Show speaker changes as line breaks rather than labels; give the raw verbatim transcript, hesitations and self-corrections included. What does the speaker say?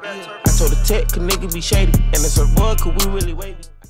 I told the tech, cause nigga be shady. And it's a boy, cause we really wavy.